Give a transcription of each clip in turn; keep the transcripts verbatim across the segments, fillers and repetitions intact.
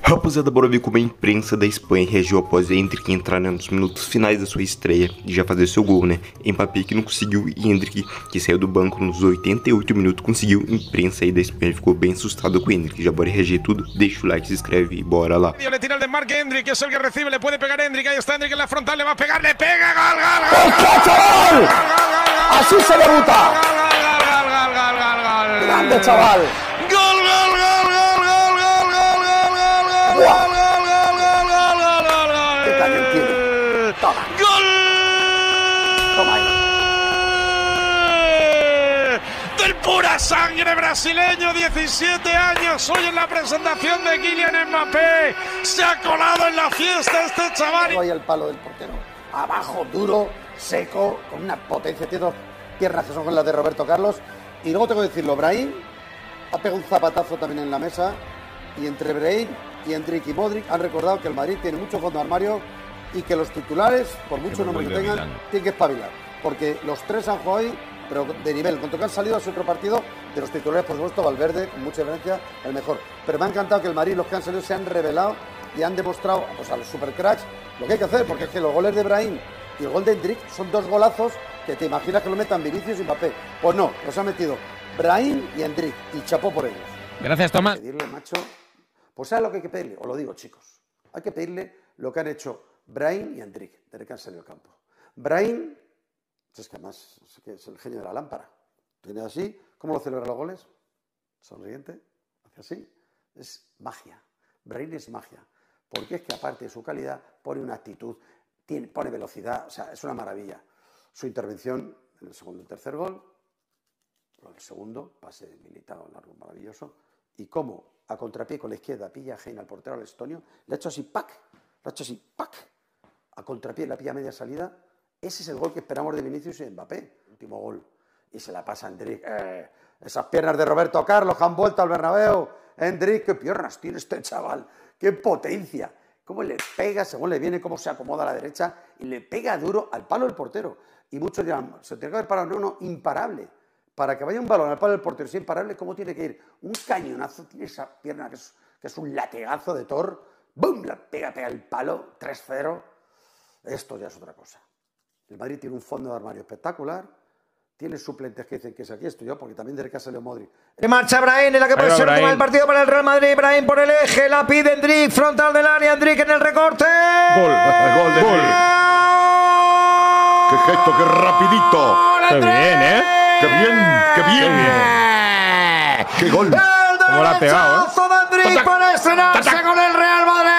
Rapaziada, bora ver como a imprensa da Espanha reagiu após Endrick entrar nos minutos finais da sua estreia e já fazer seu gol, né? Mbappé que não conseguiu e Endrick, que saiu do banco nos oitenta e oito minutos, conseguiu. Imprensa aí da Espanha ficou bem assustada com o Endrick. Já bora reagir tudo, deixa o like, se inscreve e bora lá. Le tira el desmarque Endrick, es el que recibe, le puede pegar Endrick, ahí está Endrick en la frontal, le va a pegar, le pega, gol, gol, gol, gol, chaval, así se debuta, grande chaval. Del pura sangre brasileño, diecisiete años, hoy en la presentación de Kylian Mbappé, se ha colado en la fiesta este chaval. Ahí el palo del portero, abajo, duro, seco, con una potencia, tiene dos piernas que son con las de Roberto Carlos. Y luego tengo que decirlo, Brahim ha pegado un zapatazo también en la mesa, y entre Brahim y Endrick y Modric han recordado que el Madrid tiene mucho fondo de armario y que los titulares, por mucho nombre que tengan, tienen que espabilar, porque los tres han jugado hoy, pero de nivel. En cuanto que han salido a su otro partido, de los titulares, por supuesto, Valverde, con mucha diferencia, el mejor. Pero me ha encantado que el Madrid, los que han salido, se han revelado y han demostrado, pues, a los supercracks lo que hay que hacer, porque es que los goles de Brahim y el gol de Endrick son dos golazos que te imaginas que lo metan Vinicius y Mbappé. Pues no, los ha metido Brahim y Endrick, y chapó por ellos. Gracias, Tomás. Pedirle, macho, pues ¿sabes lo que hay que pedirle? Os lo digo, chicos. Hay que pedirle lo que han hecho Brahim y Endrick, desde que han salido al campo. Brahim, es que además es, que es el genio de la lámpara. Tiene así, ¿cómo lo celebra los goles? Sonriente, hace así. Es magia. Brahim es magia. Porque es que aparte de su calidad, pone una actitud, tiene, pone velocidad, o sea, es una maravilla. Su intervención en el segundo y el tercer gol, el segundo, pase Militao largo, maravilloso, y cómo a contrapié con la izquierda pilla a Heine al portero, al estonio, le ha hecho así, ¡pac! Le ha hecho así, ¡pac! A contrapié la pilla a media salida. Ese es el gol que esperamos de Vinicius y Mbappé, último gol. Y se la pasa a Endrick. Eh, esas piernas de Roberto Carlos que han vuelto al Bernabéu. Endrick, qué piernas tiene este chaval, qué potencia. Cómo le pega, según le viene, cómo se acomoda a la derecha y le pega duro al palo del portero. Y muchos dirán, se tiene que haber parado, no, no, imparable. Para que vaya un balón al palo del portero, es imparable, ¿cómo tiene que ir? Un cañonazo, tiene esa pierna que es, que es un latigazo de Thor. ¡Bum! La pega, pega el palo, tres cero. Esto ya es otra cosa. El Madrid tiene un fondo de armario espectacular. Tiene suplentes que dicen que es aquí, estoy yo, porque también de casa Leo Modric. Marcha Brahim, en la que puede ser toma el partido para el Real Madrid. Brahim por el eje, la pide Endrick, frontal del área, Endrick en el recorte. Gol, gol de Endrick. Qué gesto, qué rapidito. Qué bien, ¿eh? Qué bien, qué bien. Qué, qué gol. Cómo la ha pegado, ¿eh? de Endrick para estrenarse con el Real Madrid.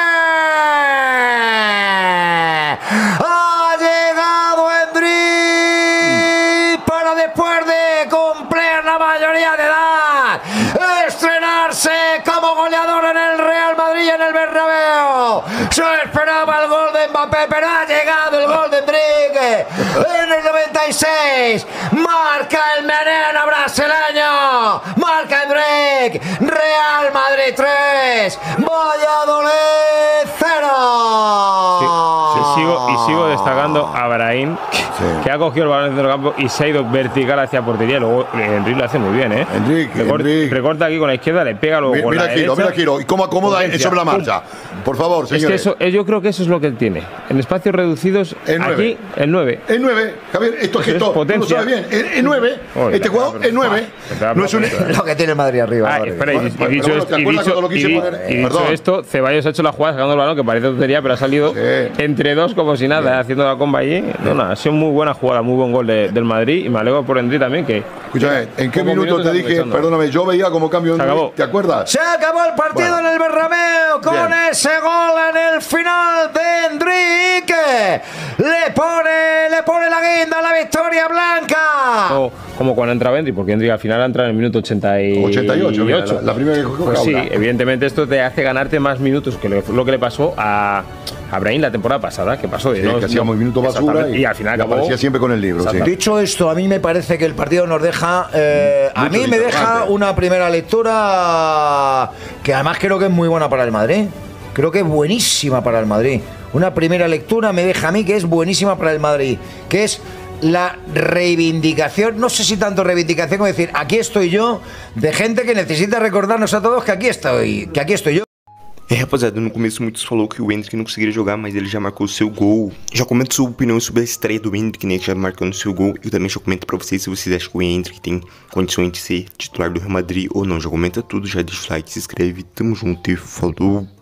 Ha llegado Endrick para después de cumplir la mayoría de edad estrenarse como goleador en el Real Madrid en el Bernabéu. Se esperaba el gol de Mbappé, pero ha llegado el gol de Endrick en el noventa y seis. Marca el meneno brasileño, marca Endrick. Real Madrid tres, Valladolid cero. Sí, sí, sigo, y sigo destacando a Brahim, sí, que ha cogido el balón dentro del campo y se ha ido vertical hacia portería. Luego Endrick lo hace muy bien, ¿eh? Endrick, Recorta, Endrick. recorta aquí con la izquierda, le pega luego mira, con mira la Giro, derecha. Mira Giro, y cómo acomoda Potencia. sobre la marcha. Por favor, señores. Es que eso, yo creo que eso es lo que él tiene. En espacios reducidos, el aquí, el nueve. El nueve, Javier, esto es que esto, tú lo sabes bien. El, el nueve, oh, este jugador, el nueve. No es un, lo que tiene el Madrid arriba. Ah, espera, y, y dicho, bueno, esto, y dicho, lo quise y, poner? y dicho esto, Ceballos ha hecho la jugada sacando el balón, que parece tontería, pero ha salido sí. entre dos como si nada, sí. haciendo la comba allí. No, no, ha sido muy buena jugada, muy buen gol de, del Madrid, y me alegro por Endrick también. Que Escúchame, ¿en qué minuto te dije, perdóname, yo veía como cambio de Endrick, ¿te acuerdas? Se acabó el partido bueno. en el Bernabéu con Bien. ese gol en el final de Endrick. Le pone, le pone la guinda a la victoria blanca. O, como cuando entra Endrick, porque Endrick al final entra en el minuto ochenta y ocho. ochenta y ocho, mira, la, la primera que jugó. Pues sí, evidentemente esto te hace ganarte más minutos que lo, lo que le pasó a, a Brahim la temporada pasada, que pasó de sí, dos, que hacíamos minutos basura y, y al final acabó, aparecía siempre con el libro. Sí. Dicho esto, a mí me parece que el partido nos deja, eh, a mí me deja una primera lectura que además creo que es muy buena para el Madrid. Creo que es buenísima para el Madrid. Una primera lectura me deja a mí que es buenísima para el Madrid, que es la reivindicación, no sé si tanto reivindicación como decir, aquí estoy yo, de gente que necesita recordarnos a todos que aquí estoy, que aquí estoy yo. É, rapaziada, no começo muitos falou que o Endrick não conseguiria jogar, mas ele já marcou o seu gol. Já comento sua opinião sobre a estreia do Endrick, né, que já marcando o seu gol. Eu também já comento pra vocês se vocês acham que o Endrick tem condições de ser titular do Real Madrid ou não. Já comenta tudo, já deixa o like, se inscreve, tamo junto e falou!